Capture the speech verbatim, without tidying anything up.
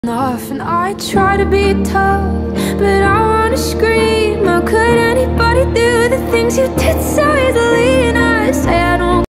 Off and I try to be tough, but I wanna scream. How could anybody do the things you did so easily? And I say I don't